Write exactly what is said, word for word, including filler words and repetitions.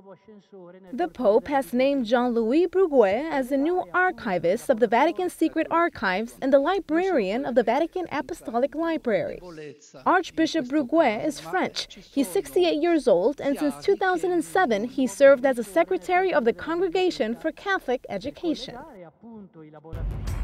The Pope has named Jean-Louis Brugués as the new archivist of the Vatican Secret Archives and the librarian of the Vatican Apostolic Library. Archbishop Brugués is French. He's sixty-eight years old, and since two thousand seven, he served as the secretary of the Congregation for Catholic Education.